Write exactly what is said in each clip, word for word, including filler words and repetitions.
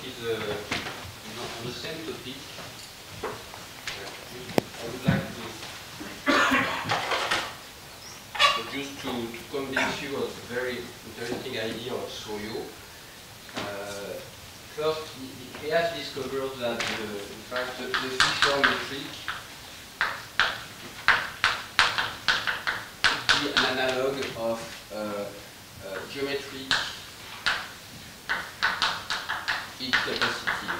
is uh, on the same topic. I would like to just to, to convince you of a very interesting idea of Sorio. Uh, first, he, he has discovered that uh, in fact the, the Fisher metric is the analog of uh, uh, geometric heat capacity.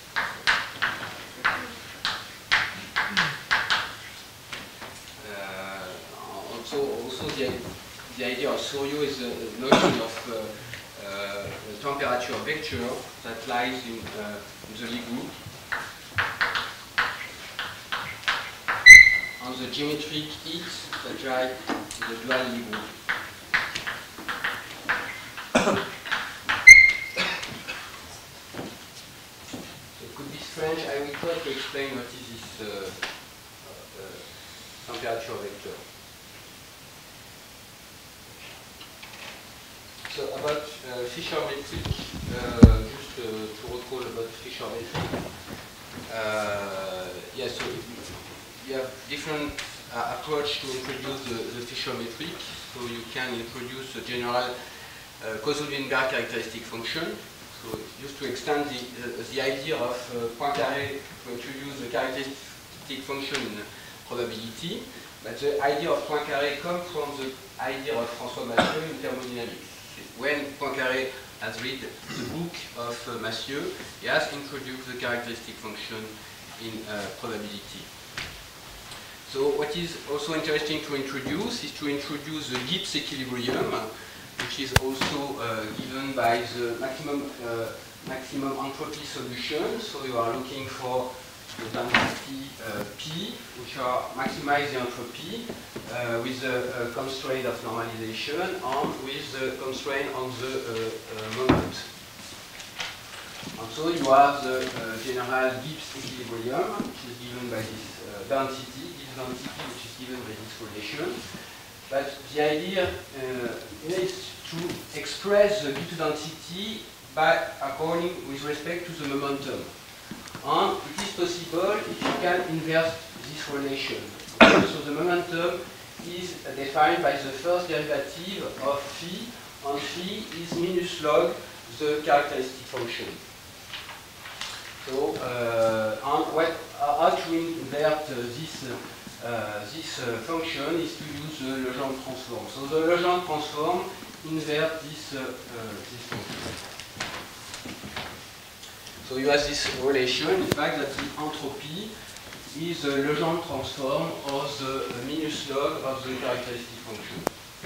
Uh, also, also the, the idea of Sorio is a notion of uh, uh, a temperature vector that lies in, uh, in the Lie group on the geometric heat that lies in the dual Lie group. French, I will try to explain what is this uh, uh, temperature vector. So about uh, Fisher metric, uh, just uh, to recall about Fisher metric. Uh, yes, yeah, so you have different uh, approach to introduce the, the Fisher metric. So you can introduce a general uh, Koszul-Wiesenberg characteristic function. So used to extend the, uh, the idea of uh, Poincaré to introduce the characteristic function in probability, but the idea of Poincaré comes from the idea of François Massieu in thermodynamics. When Poincaré has read the book of uh, Massieu, he has introduced the characteristic function in uh, probability. So what is also interesting to introduce is to introduce the Gibbs equilibrium, which is also uh, given by the maximum uh, maximum entropy solution. So you are looking for the density uh, P, which are maximize the entropy uh, with the uh, constraint of normalization and with the constraint on the uh, uh, moment. And so you have the uh, general Gibbs equilibrium, which is given by this uh, density, Gibbs density, which is given by this relation. But the idea uh, is to express the Gibbs density by according with respect to the momentum. And it is possible if you can invert this relation. So the momentum is defined by the first derivative of phi, and phi is minus log the characteristic function. So, uh, and what, how to invert uh, this uh, Uh, this uh, function is to use the Legendre transform. So the Legendre transform invert this, uh, uh, this function. So you have this relation, in fact, that the entropy is the Legendre transform of the uh, minus log of the characteristic function.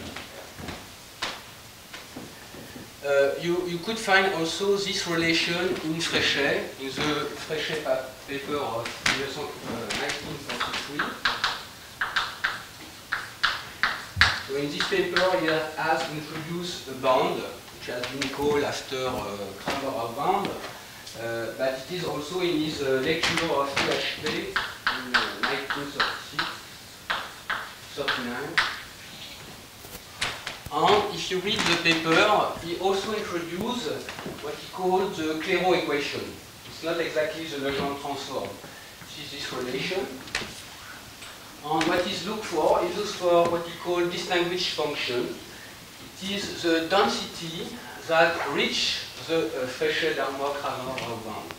Uh, you, you could find also this relation in Frechet, in the Frechet paper of nineteen forty-three. So in this paper, he has introduced a band, which has been called after uh, Kramer band, uh, but it is also in his uh, lecture of P H P in uh, nineteen thirty-six, thirty-nine. And if you read the paper, he also introduced what he called the Clairaut equation. It's not exactly the Legendre transform. This is this relation. And what is looked for is looked for what he called distinguished function. It is the density that reach the uh, Frechet-Darmstadt-Kramer bound.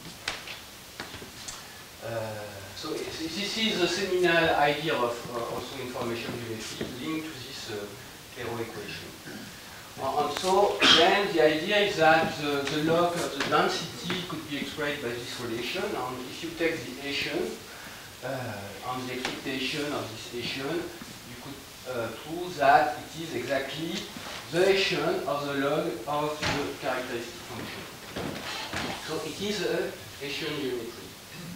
Uh, so this is the seminal idea of uh, also information geometry linked to this uh, Clairaut equation. Uh, and so then the idea is that the, the log of the density could be expressed by this relation. And if you take the Hessian, Uh, on the expectation of this Hessian, you could uh, prove that it is exactly the Hessian of the log of the characteristic function. So it is a Hessian geometry.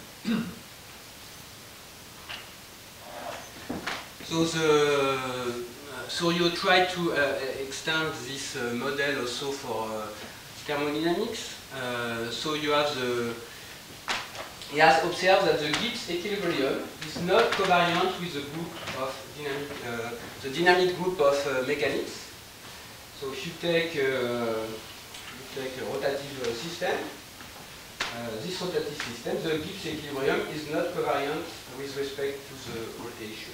So the uh, so you try to uh, extend this uh, model also for uh, thermodynamics. Uh, so you have the He has observed that the Gibbs equilibrium is not covariant with the group of dynamic, uh, the dynamic group of uh, mechanics. So if you take, uh, you take a rotative uh, system, uh, this rotative system, the Gibbs equilibrium is not covariant with respect to the rotation.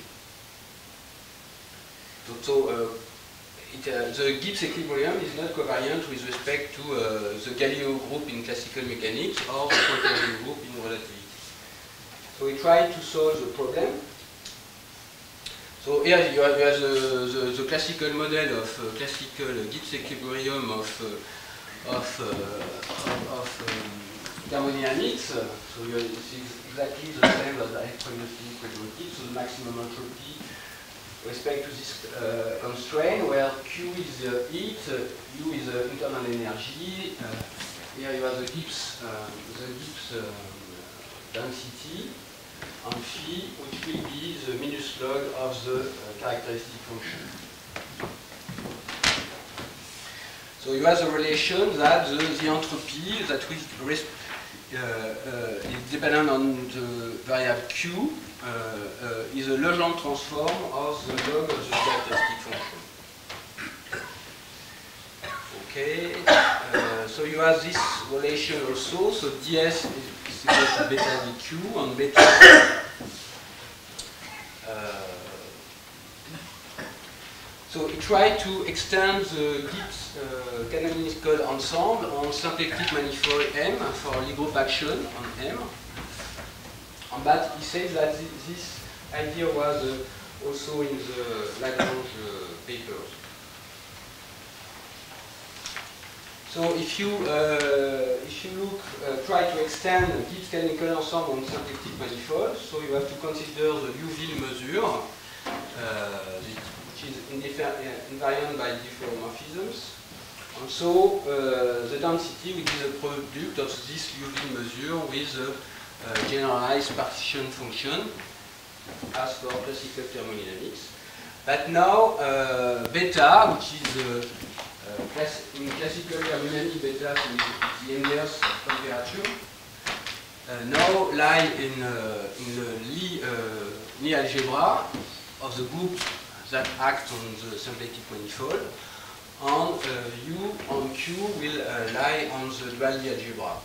So, so uh, it, uh, the Gibbs equilibrium is not covariant with respect to uh, the Galileo group in classical mechanics or the Poincaré group in relativity. So we try to solve the problem. So here you have, you have the, the, the classical model of uh, classical Gibbs equilibrium of, uh, of, uh, of um, thermodynamics. So you have, it's exactly the same as I previously presented. So the maximum entropy respect to this uh, constraint where Q is uh, heat, uh, U is uh, internal energy. Uh, here you have the Gibbs, uh, the Gibbs uh, density. And phi, which will be the minus log of the uh, characteristic function. So you have the relation that the, the entropy that will rest, uh, uh, is dependent on the variable Q uh, uh, is a Legendre transform of the log of the characteristic function. Okay, uh, so you have this relation also. So ds is equal to beta dq, and beta. Uh, so we try to extend the Gibbs uh, canonical ensemble on symplectic manifold M for Lie group action on M. And but he says that this idea was uh, also in the Lagrange uh, papers. So if you uh, if you look uh, try to extend Gibbs canonical ensemble on symplectic manifold, so you have to consider the Liouville measure, uh, which is invariant by diffeomorphisms, and so uh, the density will be the product of this Liouville measure with the uh, generalized partition function, as for classical thermodynamics. But now uh, beta, which is uh, Uh, class, in classical thermodynamics, beta is the inverse of temperature. Uh, now lie in, uh, in the Lie, uh, Lie algebra of the group that act on the symplectic manifold, and uh, U and Q will uh, lie on the dual Lie algebra.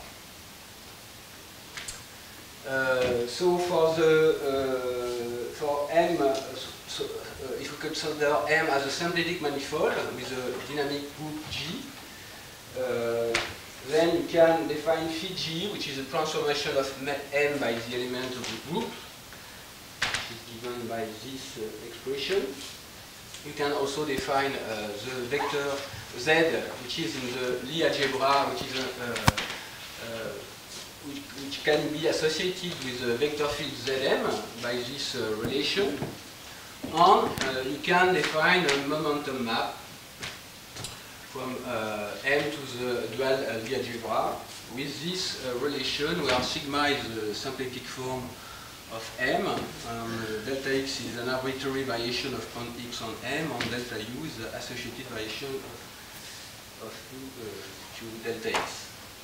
Uh, so for the uh, for M. Uh, so, uh, if we consider M as a symplectic manifold with a dynamic group G, uh, then you can define phi G, which is a transformation of M by the element of the group, which is given by this uh, expression. You can also define uh, the vector Z, which is in the Lie algebra, which is a, uh, uh, which, which can be associated with the vector field Zm by this uh, relation. And uh, you can define a momentum map from uh, M to the dual uh, Lie algebra with this uh, relation where sigma is the symplectic form of M, um, delta x is an arbitrary variation of point x on M, and delta u is the associated variation of, of u uh, to delta x.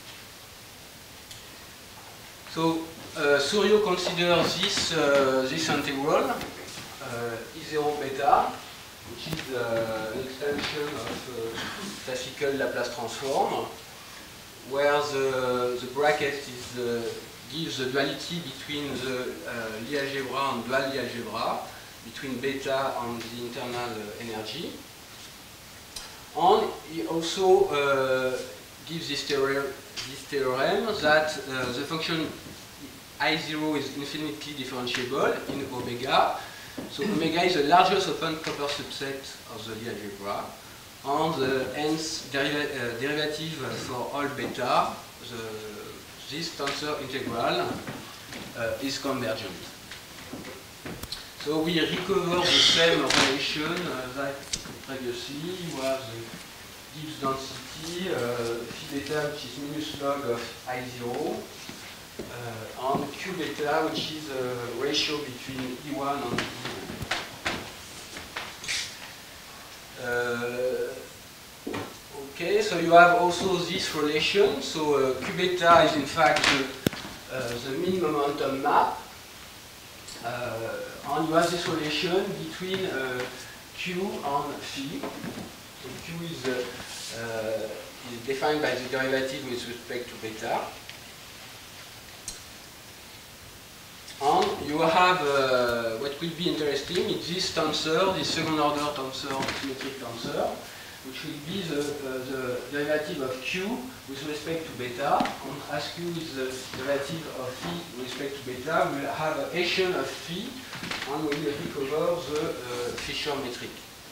So uh, Souriau considers this, uh, this integral Uh, E zero beta, which is uh, an extension of uh, classical Laplace transform, where the, the bracket is, uh, gives the duality between the uh, Lie algebra and dual Lie algebra, between beta and the internal uh, energy. And he also uh, gives this theorem, this theorem that uh, the function I zero is infinitely differentiable in omega. So omega is the largest open proper subset of the Lie algebra, and the hence deriva uh, derivative for all beta, the, this tensor integral uh, is convergent. So we recover the same relation uh, that previously. You have the Gibbs density, uh, phi beta, which is minus log of I zero. Uh, and Q beta, which is a ratio between E one and E zero. Uh, okay, so you have also this relation. So uh, Q beta is in fact the, uh, the mean momentum map. Uh, and you have this relation between uh, Q and phi. So Q is, uh, uh, is defined by the derivative with respect to beta. you have uh, what will be interesting is this tensor, this second order tensor, symmetric tensor, which will be the, uh, the derivative of Q with respect to beta. And as Q is the derivative of phi with respect to beta, we will have a Hessian of phi, and we will recover the uh, Fisher metric.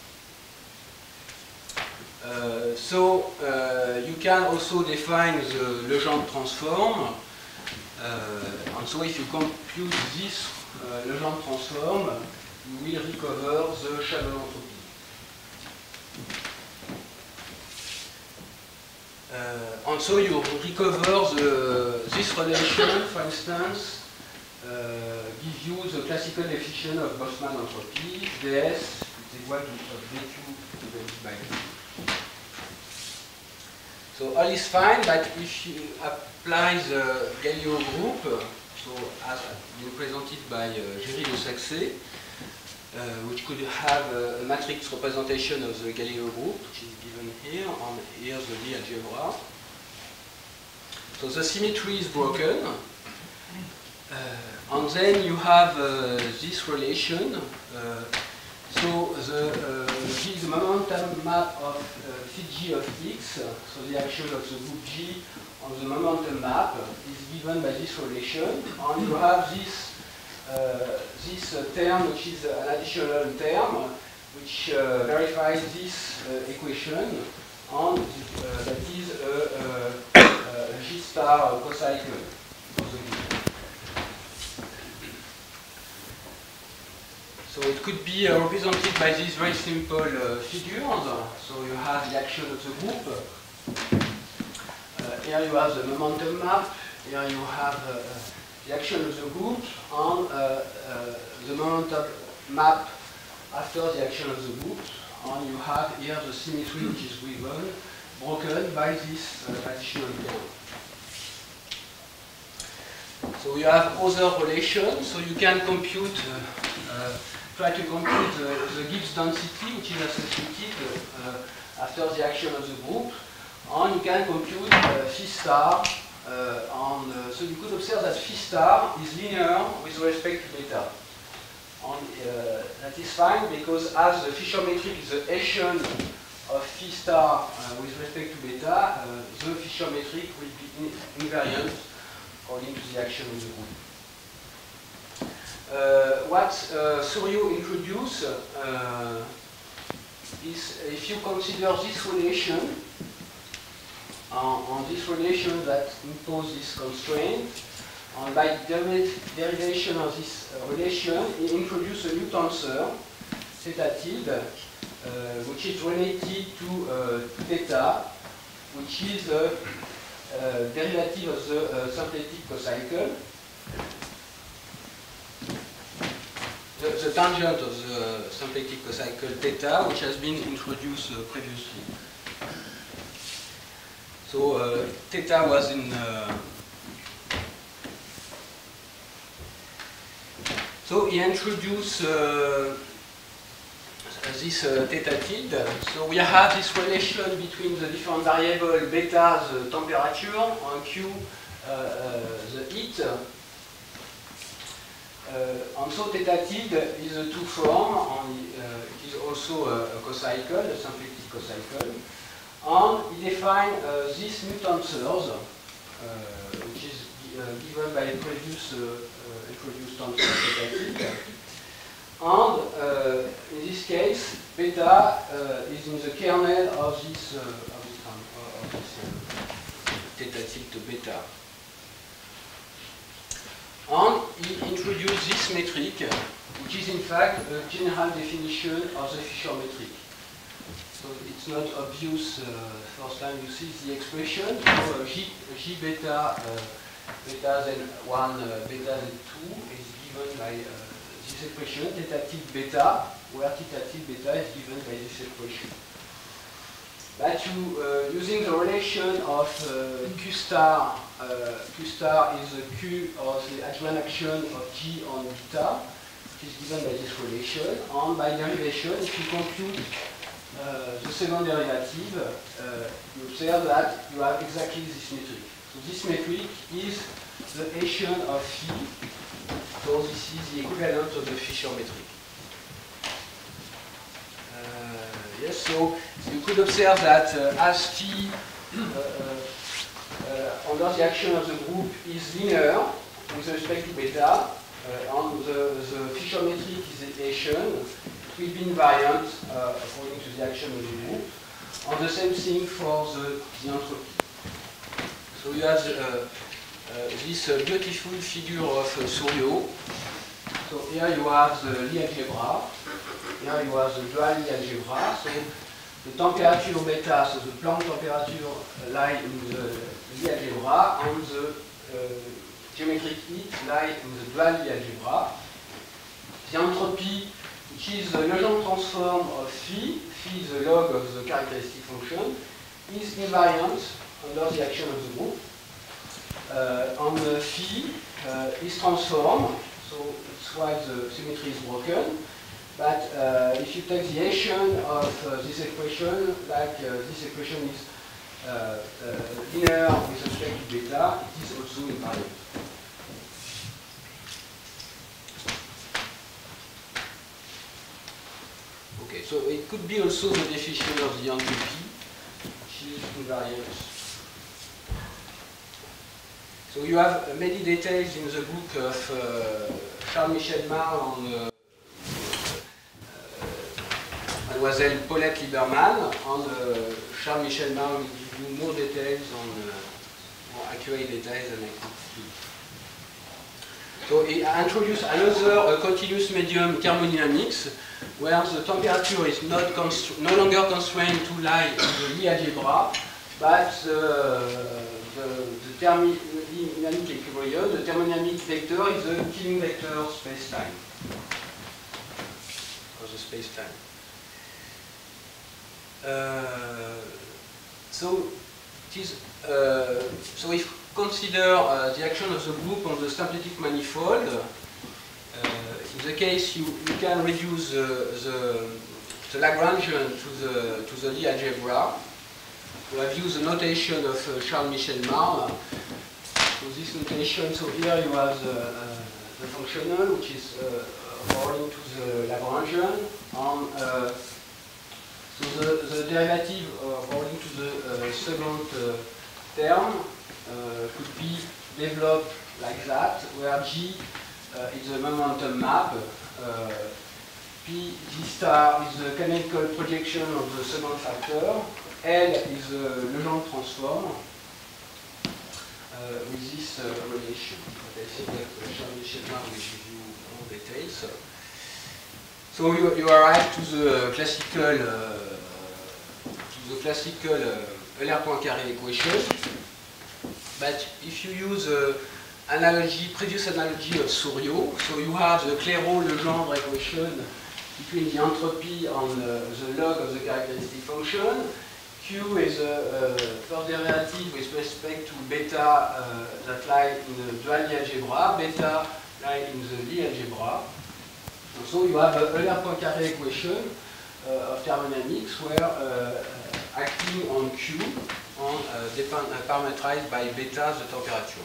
Uh, so uh, you can also define the Legendre transform. Uh, and so if you compute this uh, Legendre transform, you will recover the shallow entropy. Uh, and so you recover the, this relation, for instance, uh, give you the classical definition of Boltzmann entropy, ds is equal to dq divided by d. So all is fine, but if you apply the Galileo group, so as been presented by uh, Géry de Saxé, uh, which could have a, a matrix representation of the Galileo group, which is given here, and here the Lie algebra. So the symmetry is broken, uh, and then you have uh, this relation. Uh, So the, uh, the momentum map of uh, phi g of x, so the action of the group G on the momentum map is given by this relation, and you have this, uh, this uh, term, which is an additional term, which uh, verifies this uh, equation, and uh, that is a, a, a G star cocycle of the group. So it could be uh, represented by these very simple uh, figures. So you have the action of the group. Uh, here you have the momentum map. Here you have uh, the action of the group and uh, uh, the momentum map after the action of the group. And you have here the symmetry which is given, broken by this uh, additional term. So you have other relations. So you can compute. Uh, uh, Try to compute the, the Gibbs density, which is associated uh, after the action of the group, and you can compute uh, phi star. Uh, and, uh, so you could observe that phi star is linear with respect to beta. And uh, that is fine because as the Fisher metric is the Hessian of phi star uh, with respect to beta, uh, the Fisher metric will be in invariant according to the action of the group. Uh, what uh, Souriau introduced uh, is if you consider this relation, uh, on this relation that imposes this constraint, and by deri derivation of this uh, relation, he introduced a new tensor, theta tilde, uh, which is related to uh, theta, which is the uh, derivative of the uh, symplectic cocycle. The, the tangent of the symplectic cocycle theta, which has been introduced uh, previously. So uh, theta was in. Uh, so he introduced uh, this uh, theta tilde. So we have this relation between the different variables beta, the temperature, and q, uh, uh, the heat. Uh, and so theta tilde is a two form, and uh, it is also a, a cocycle, a symplectic cocycle. And he defined uh, these new tensors, uh, which is uh, given by a previous uh, uh, introduced tensor theta tilde. And uh, in this case, beta uh, is in the kernel of this, uh, of this, um, of this uh, theta tilde beta. And he introduced this metric, which is in fact a general definition of the Fisher metric. So it's not obvious uh, first time you see the expression. So uh, G, G beta, uh, beta then one, uh, beta then two is given by uh, this expression, theta tilde beta, where theta tilde beta is given by this expression. But you, uh, using the relation of uh, Q star, uh, Q star is the Q or the adjoint action of G on beta, which is given by this relation, and by derivation, if you compute uh, the second derivative, uh, you observe that you have exactly this metric. So this metric is the Hessian of phi So this is the equivalent of the Fisher metric. Uh, yes, so you could observe that uh, as T uh, uh, under the action of the group is linear with respect to beta, uh, and the, the Fisher metric is the Hessian, it will be invariant uh, according to the action of the group. And the same thing for the, the entropy. So you have the, uh, uh, this uh, beautiful figure of uh, Souriau. So here you have the Lie algebra. Here you have the dual Lie algebra. So the temperature beta, so the Planck temperature lie in the Lie algebra, and the uh, geometric heat lie in the dual Lie algebra. The entropy, which is the Legendre transform of phi, phi is the log of the characteristic function, is invariant under the action of the group. Uh, and the phi uh, is transformed, so that's why the symmetry is broken. But uh, if you take the Hessian of uh, this equation, like uh, this equation is uh, uh, linear with respect to beta, it is also invariant. Okay, so it could be also the definition of the entropy, which is invariant. So you have uh, many details in the book of uh, Charles-Michel Marle and uh, Mademoiselle Paulette Lieberman, and uh, Charles-Michel Marle will give you more details on uh, more accurate details than I could do. So he introduced another uh, continuous medium thermodynamics, where the temperature is not no longer constrained to lie in the Lie algebra, but uh, the, the thermodynamic equilibrium, the thermodynamic vector is the Killing vector space-time, or the space-time. Uh, so it is. Uh, so if you consider uh, the action of the group on the symplectic manifold, uh, in the case you, you can reduce uh, the, the Lagrangian to the to the Lie algebra. So I've used the notation of uh, Charles-Michel Marle. So this notation. So here you have the, uh, the functional, which is uh, according to the Lagrangian, and uh, so the, the derivative uh, according to the uh, second uh, term uh, could be developed like that, where G uh, is the momentum map, uh, P G star is the canonical projection of the second factor, L is the Legendre transform uh, with this uh, relation. But I think that uh, Charles-Michel Marle will give you more details. So you, you arrive to the classical, uh, to the classical uh, Euler-Poincaré equation. But if you use uh, analogy, previous analogy of Souriau, so you have the Clairaut-Legendre equation between the entropy and uh, the log of the characteristic function. Q is a, a first derivative with respect to beta uh, that lie in the dual Lie algebra, beta lie in the Lie algebra. And so you have a Euler-Poincaré equation uh, of thermodynamics where uh, acting on Q and uh, depend, uh, parameterized by beta the temperature.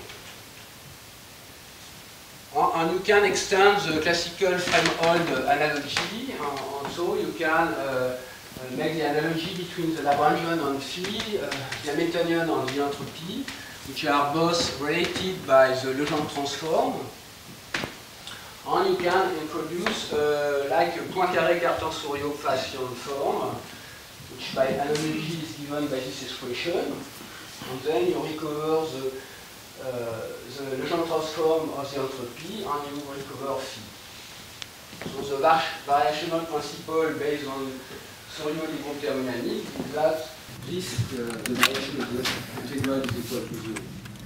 And, and you can extend the classical Frame-Hold analogy, and, and so you can uh, uh, make the analogy between the Lagrangian and phi, uh, the Hamiltonian and the entropy, which are both related by the Legendre transform. And you can introduce uh, like a Poincaré-Cartan-Souriau Fassion form, which by analogy is given by this expression. And then you recover the, uh, the Legendre transform of the entropy, and you recover phi. So the var variational principle based on Souriau-Lie thermodynamics is that this, uh, the variation of the integral is equal to zero.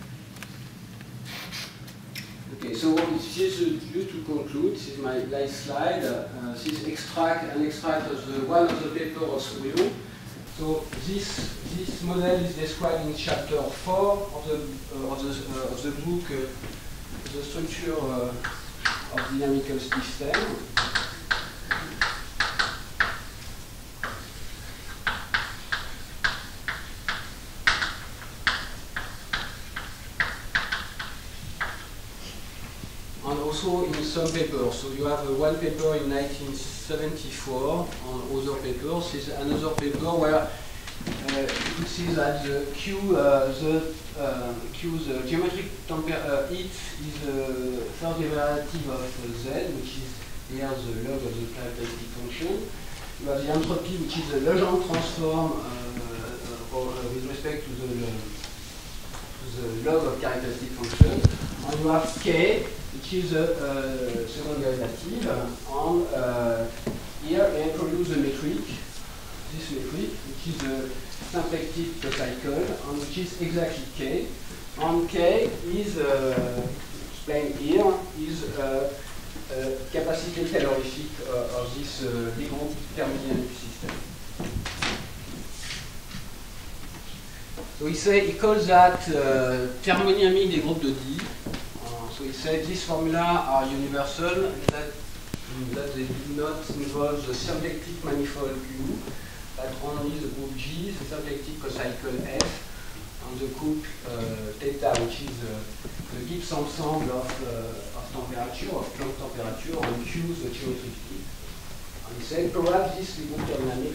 Okay, so this is just to conclude. This is my last slide. Uh, this extract, an extract of the one of the paper of Souriau. So this this model is described in chapter four of the uh, of the uh, of the book, uh, the structure uh, of dynamical system. also in some papers. So you have uh, one paper in nineteen seventy-four on other papers. This is another paper where uh, you could see that the Q, uh, the uh, Q, the geometric temper uh, heat is the third derivative of uh, Z, which is here the log of the characteristic function. You have the entropy, which is the Legendre transform uh, uh, or, uh, with respect to the, to the log of characteristic function. And you have K, which is the uh, second derivative. And uh, here I introduce the metric, this metric, which is the symplectic cycle, and which is exactly K. And K is uh, explained here, is uh, uh, capacity calorific uh, of this uh, big group thermodynamic system. So he say he calls that uh, thermodynamic des groupes de D. Uh, so he said these formula are universal, that, that they do not involve the symplectic manifold Q, but only the group G, the symplectic cocycle F, and the group uh, theta, which is uh, the Gibbs ensemble of, uh, of temperature, of Planck temperature, and Q, the geometric heat. And he said perhaps this group thermodynamic